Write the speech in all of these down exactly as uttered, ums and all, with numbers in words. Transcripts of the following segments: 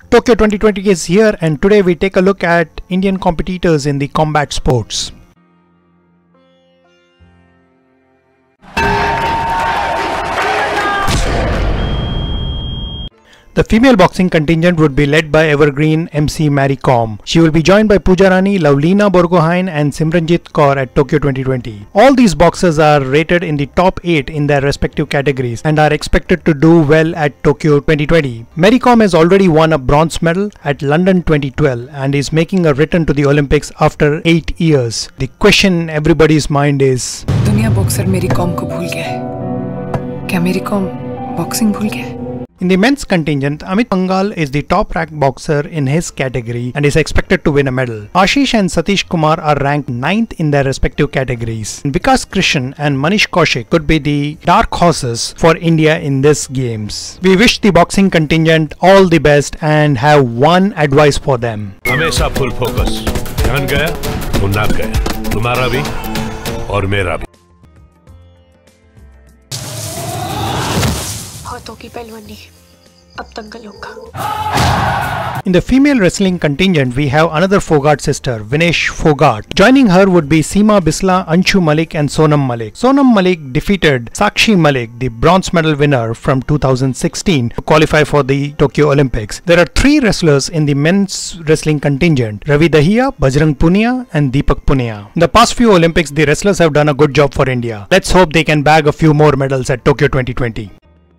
Tokyo twenty twenty is here, and today we take a look at Indian competitors in the combat sports. The female boxing contingent would be led by evergreen M C Mary Kom. She will be joined by Pooja Rani, Lavlina Borgohain and Simranjit Kaur at Tokyo twenty twenty. All these boxers are rated in the top eight in their respective categories and are expected to do well at Tokyo twenty twenty. Mary Kom has already won a bronze medal at London twenty twelve and is making a return to the Olympics after eight years. The question in everybody's mind is, दुनिया boxer Mary Kom को भूल गया है। क्या मेरी com boxing भूल गया है? In the men's contingent, Amit Pangal is the top-ranked boxer in his category and is expected to win a medal. Ashish and Satish Kumar are ranked ninth in their respective categories. Vikas Krishan and Manish Kaushik could be the dark horses for India in this games. We wish the boxing contingent all the best and have one advice for them. हमेशा full focus. ध्यान गया तो नाप गया. तुम्हारा भी और मेरा भी. की पहलवानी अब दंगल होगा. In the female wrestling contingent, we have another Fogart sister, Vinesh Fogart. Joining her would be Seema Bisla, Anshu Malik and Sonam Malik. Sonam Malik defeated Sakshi Malik, the bronze medal winner from two thousand sixteen, to qualify for the Tokyo Olympics. There are three wrestlers in the men's wrestling contingent: Ravi Dahiya, Bajrang Punia and Deepak Punia. In the past few Olympics, the wrestlers have done a good job for India. Let's hope they can bag a few more medals at Tokyo twenty twenty.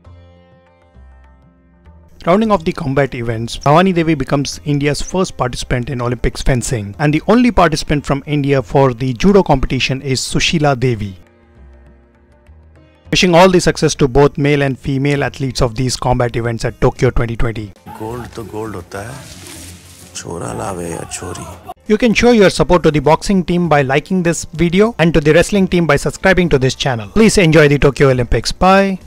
Rounding off the combat events, Bhavani Devi becomes India's first participant in Olympics fencing, and the only participant from India for the judo competition is Sushila Devi. Wishing all the success to both male and female athletes of these combat events at Tokyo twenty twenty. Gold to gold hota hai. Chora lave ya chori. You can show your support to the boxing team by liking this video and to the wrestling team by subscribing to this channel. Please enjoy the Tokyo Olympics. Bye.